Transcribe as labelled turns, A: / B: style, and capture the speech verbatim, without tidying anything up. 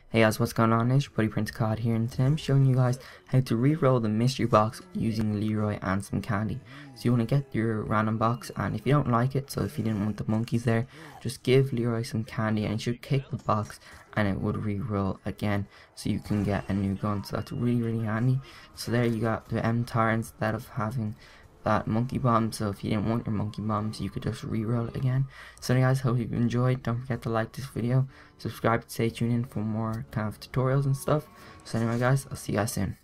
A: Hey guys, what's going on? It's your buddy Prince Cod here, and today I'm showing you guys how to re-roll the mystery box using Leroy and some candy. So you want to get your random box, and if you don't like it, so if you didn't want the monkeys there, just give Leroy some candy and it should kick the box and it would re-roll again so you can get a new gun. So that's really really handy. So there you got the M-TAR instead of having that monkey bomb. So if you didn't want your monkey bombs, you could just re-roll it again. So anyway guys, hope you enjoyed. Don't forget to like this video, subscribe, stay tuned in for more kind of tutorials and stuff. So anyway guys, I'll see you guys soon.